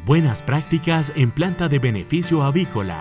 Buenas prácticas en planta de beneficio avícola.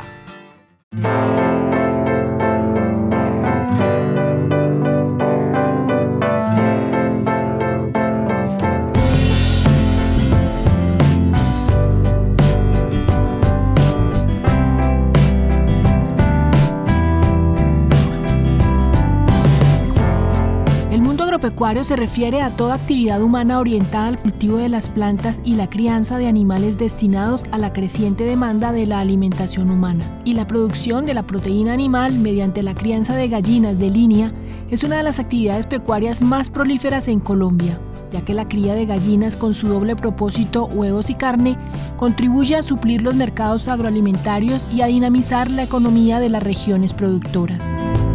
El mundo agropecuario se refiere a toda actividad humana orientada al cultivo de las plantas y la crianza de animales destinados a la creciente demanda de la alimentación humana. Y la producción de la proteína animal mediante la crianza de gallinas de línea es una de las actividades pecuarias más prolíferas en Colombia, ya que la cría de gallinas con su doble propósito, huevos y carne, contribuye a suplir los mercados agroalimentarios y a dinamizar la economía de las regiones productoras.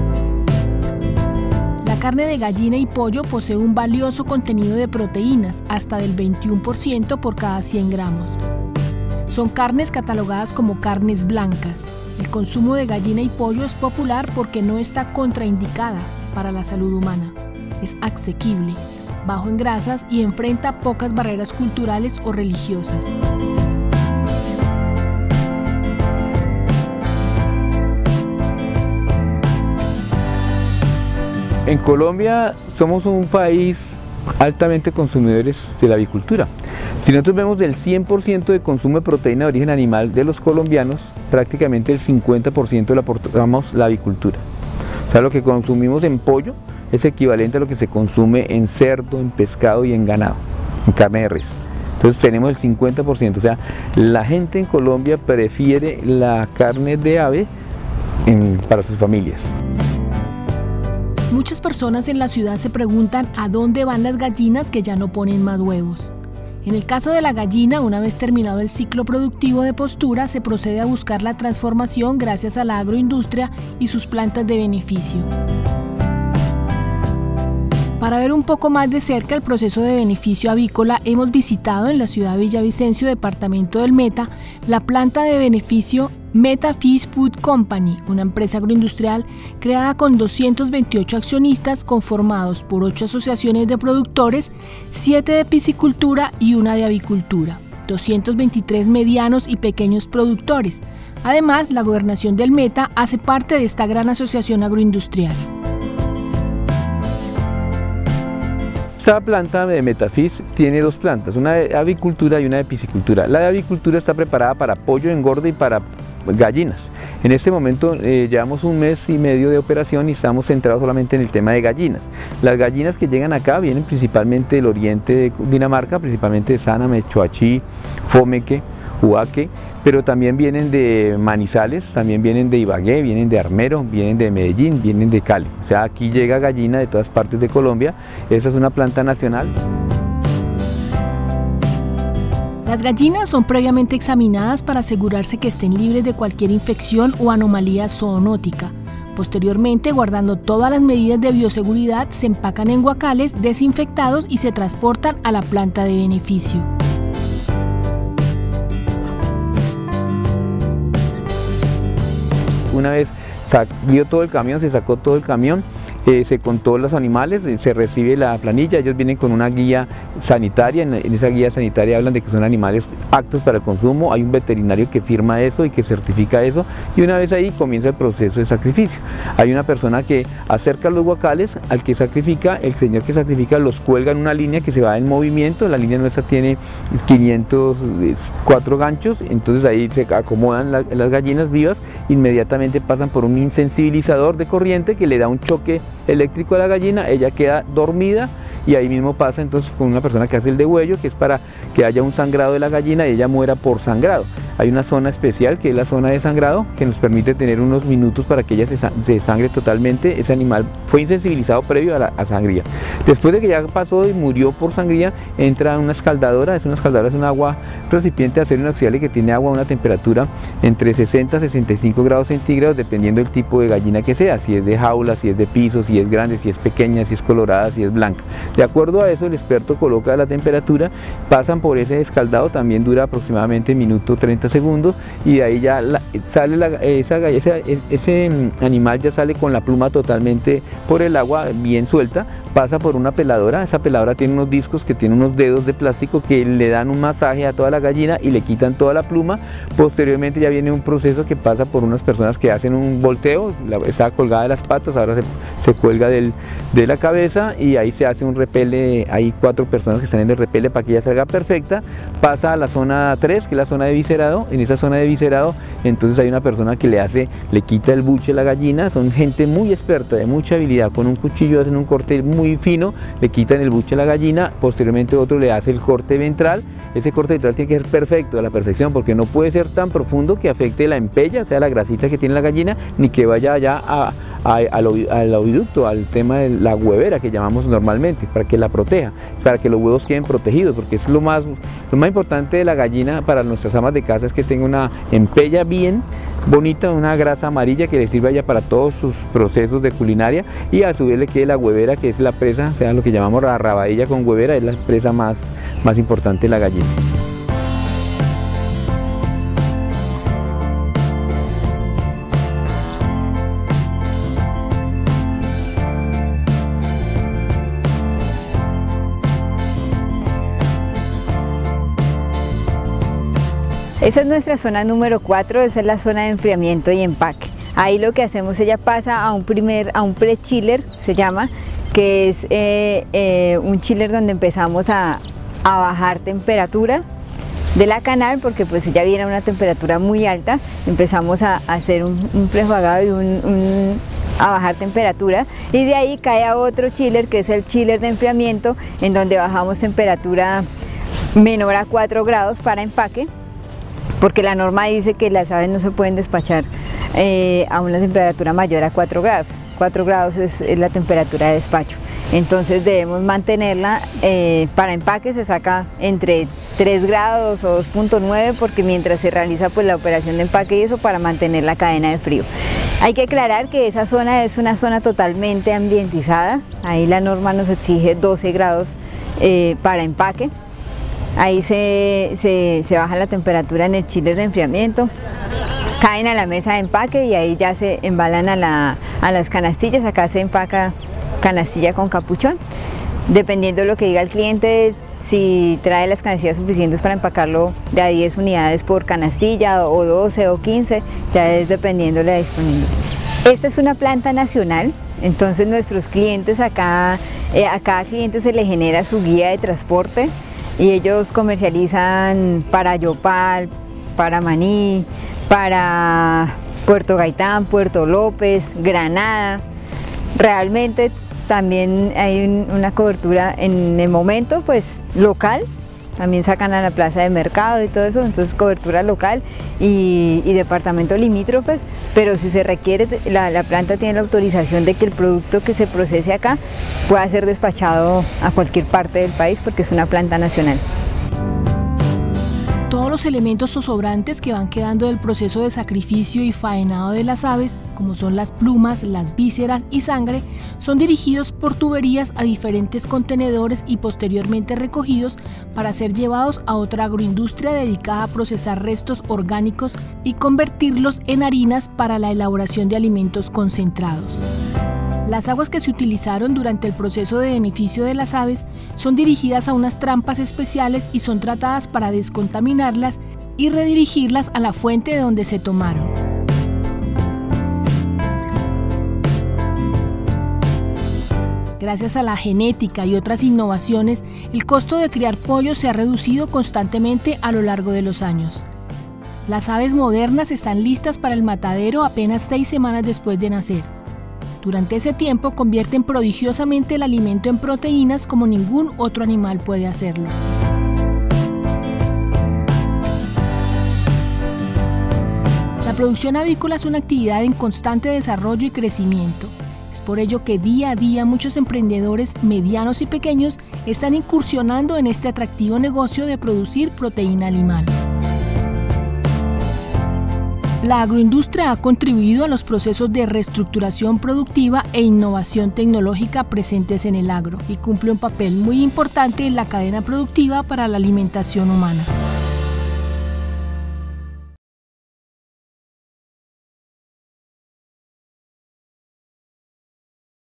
La carne de gallina y pollo posee un valioso contenido de proteínas, hasta del 21% por cada 100 gramos. Son carnes catalogadas como carnes blancas. El consumo de gallina y pollo es popular porque no está contraindicada para la salud humana. Es asequible, bajo en grasas y enfrenta pocas barreras culturales o religiosas. En Colombia somos un país altamente consumidores de la avicultura. Si nosotros vemos del 100% de consumo de proteína de origen animal de los colombianos, prácticamente el 50% lo aportamos la avicultura. O sea, lo que consumimos en pollo es equivalente a lo que se consume en cerdo, en pescado y en ganado, en carne de res. Entonces tenemos el 50%, o sea, la gente en Colombia prefiere la carne de ave para sus familias. Muchas personas en la ciudad se preguntan a dónde van las gallinas que ya no ponen más huevos. En el caso de la gallina, una vez terminado el ciclo productivo de postura, se procede a buscar la transformación gracias a la agroindustria y sus plantas de beneficio. Para ver un poco más de cerca el proceso de beneficio avícola, hemos visitado en la ciudad de Villavicencio, departamento del Meta, la planta de beneficio Meta Fish Food Company, una empresa agroindustrial creada con 228 accionistas conformados por 8 asociaciones de productores, 7 de piscicultura y 1 de avicultura, 223 medianos y pequeños productores. Además, la gobernación del Meta hace parte de esta gran asociación agroindustrial. Esta planta de Metafish tiene dos plantas, una de avicultura y una de piscicultura. La de avicultura está preparada para pollo, engorde y para gallinas. En este momento llevamos un mes y medio de operación y estamos centrados solamente en el tema de gallinas. Las gallinas que llegan acá vienen principalmente del oriente de Dinamarca, principalmente de Sáname, Choachí, Fomeque, Ubaque, pero también vienen de Manizales, también vienen de Ibagué, vienen de Armero, vienen de Medellín, vienen de Cali. O sea, aquí llega gallina de todas partes de Colombia. Esa es una planta nacional. Las gallinas son previamente examinadas para asegurarse que estén libres de cualquier infección o anomalía zoonótica. Posteriormente, guardando todas las medidas de bioseguridad, se empacan en guacales desinfectados y se transportan a la planta de beneficio. Una vez salió todo el camión, se sacó todo el camión, se contó los animales, se recibe la planilla, ellos vienen con una guía sanitaria, en esa guía sanitaria hablan de que son animales aptos para el consumo, hay un veterinario que firma eso y que certifica eso, y una vez ahí comienza el proceso de sacrificio. Hay una persona que acerca los guacales al que sacrifica, el señor que sacrifica los cuelga en una línea que se va en movimiento, la línea nuestra tiene 504 ganchos, entonces ahí se acomodan las gallinas vivas, inmediatamente pasan por un insensibilizador de corriente que le da un choque eléctrico a la gallina, ella queda dormida y ahí mismo pasa entonces con una persona que hace el degüello, que es para que haya un sangrado de la gallina y ella muera por sangrado. Hay una zona especial que es la zona de sangrado que nos permite tener unos minutos para que ella se desangre totalmente. Ese animal fue insensibilizado previo a la sangría. Después de que ya pasó y murió por sangría, entra una escaldadora, es un agua, un recipiente de acero inoxidable que tiene agua a una temperatura entre 60 a 65 grados centígrados dependiendo del tipo de gallina que sea, si es de jaula, si es de piso, si es grande, si es pequeña, si es colorada, si es blanca. De acuerdo a eso el experto coloca la temperatura, pasan por ese escaldado, también dura aproximadamente minuto 30 30 segundos y de ahí ya sale ese animal ya sale con la pluma totalmente por el agua, bien suelta, pasa por una peladora. Esa peladora tiene unos discos que tienen unos dedos de plástico que le dan un masaje a toda la gallina y le quitan toda la pluma. Posteriormente ya viene un proceso que pasa por unas personas que hacen un volteo, está colgada de las patas, ahora se cuelga de la cabeza y ahí se hace un repele. Hay 4 personas que están en el repele para que ella salga perfecta. Pasa a la zona 3, que es la zona de viscerado. En esa zona de viscerado entonces hay una persona que le quita el buche a la gallina. Son gente muy experta, de mucha habilidad, con un cuchillo hacen un corte muy fino, le quitan el buche a la gallina, posteriormente otro le hace el corte ventral. Ese corte ventral tiene que ser perfecto, a la perfección, porque no puede ser tan profundo que afecte la empella, o sea, la grasita que tiene la gallina, ni que vaya allá al oviducto, al tema de la huevera que llamamos normalmente, para que la proteja, para que los huevos queden protegidos, porque es lo más importante de la gallina para nuestras amas de casa, es que tenga una empella bien bonita, una grasa amarilla que le sirva ya para todos sus procesos de culinaria, y a su vez le quede la huevera, que es la presa, o sea, lo que llamamos la rabadilla con huevera, es la presa más importante de la gallina. Esa es nuestra zona número 4, esa es la zona de enfriamiento y empaque. Ahí lo que hacemos, ella pasa a un pre-chiller, se llama, que es un chiller donde empezamos a bajar temperatura de la canal, porque pues ella viene a una temperatura muy alta. Empezamos a hacer un prejugado y a bajar temperatura, y de ahí cae a otro chiller, que es el chiller de enfriamiento, en donde bajamos temperatura menor a 4 grados para empaque, porque la norma dice que las aves no se pueden despachar a una temperatura mayor a 4 grados. 4 grados es la temperatura de despacho. Entonces debemos mantenerla, para empaque se saca entre 3 grados o 2.9, porque mientras se realiza pues la operación de empaque y eso, para mantener la cadena de frío. Hay que aclarar que esa zona es una zona totalmente ambientizada. Ahí la norma nos exige 12 grados para empaque. Ahí se baja la temperatura en el chiller de enfriamiento, caen a la mesa de empaque y ahí ya se embalan a las canastillas. Acá se empaca canastilla con capuchón, dependiendo de lo que diga el cliente, si trae las canastillas suficientes para empacarlo de a 10 unidades por canastilla, o 12 o 15, ya es dependiendo de la disponibilidad. Esta es una planta nacional, entonces nuestros clientes a cada cliente se le genera su guía de transporte, y ellos comercializan para Yopal, para Maní, para Puerto Gaitán, Puerto López, Granada. Realmente también hay una cobertura en el momento pues local, también sacan a la plaza de mercado y todo eso, entonces cobertura local y departamento limítrofes, pero si se requiere, la planta tiene la autorización de que el producto que se procese acá pueda ser despachado a cualquier parte del país, porque es una planta nacional. Todos los elementos zozobrantes que van quedando del proceso de sacrificio y faenado de las aves, como son las plumas, las vísceras y sangre, son dirigidos por tuberías a diferentes contenedores y posteriormente recogidos para ser llevados a otra agroindustria dedicada a procesar restos orgánicos y convertirlos en harinas para la elaboración de alimentos concentrados. Las aguas que se utilizaron durante el proceso de beneficio de las aves son dirigidas a unas trampas especiales y son tratadas para descontaminarlas y redirigirlas a la fuente de donde se tomaron. Gracias a la genética y otras innovaciones, el costo de criar pollos se ha reducido constantemente a lo largo de los años. Las aves modernas están listas para el matadero apenas 6 semanas después de nacer. Durante ese tiempo convierten prodigiosamente el alimento en proteínas como ningún otro animal puede hacerlo. La producción avícola es una actividad en constante desarrollo y crecimiento. Es por ello que día a día muchos emprendedores medianos y pequeños están incursionando en este atractivo negocio de producir proteína animal. La agroindustria ha contribuido a los procesos de reestructuración productiva e innovación tecnológica presentes en el agro y cumple un papel muy importante en la cadena productiva para la alimentación humana.